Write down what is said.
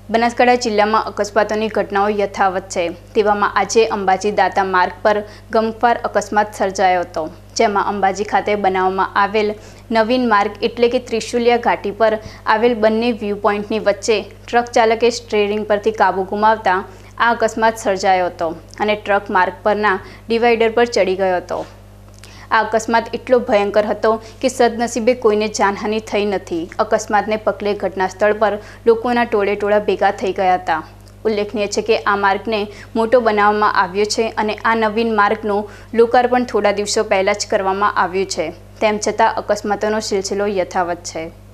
બનાસકાંઠા જિલ્લામાં અકસ્માતોની ઘટનાઓ યથાવત છે। તેવામાં આજે અંબાજી દાતા માર્ગ પર ગમખ્વાર અકસ્માત સર્જાયો હતો, જેમાં અંબાજી ખાતે બનાવવામાં આવેલ નવીન માર્ગ એટલે કે ત્રિશુલિયા ઘાટી પર આવેલ બંને વ્યૂ પોઈન્ટની વચ્ચે ટ્રક ચાલકે સ્ટીયરિંગ પરથી કાબુ ગુમાવતા આ અકસ્માત સર્જાયો હતો અને ટ્રક માર્ગ પરના ડિવાઈડર પર ચડી ગયો હતો। આ અકસ્માત એટલો ભયંકર હતો કે સદનસીબે કોઈને જાનહાનિ થઈ નથી। અકસ્માતને પગલે ઘટના સ્થળ પર લોકોના ટોળેટોળા ભેગા થઈ ગયા હતા। ઉલ્લેખનીય છે કે આ માર્ગને મોટો બનાવવામાં આવ્યો છે અને આ નવીન માર્ગનું લોકાર્પણ થોડા દિવસો પહેલા જ કરવામાં આવ્યું છે। તેમ છતાં અકસ્માતોનો સિલસિલો યથાવત છે।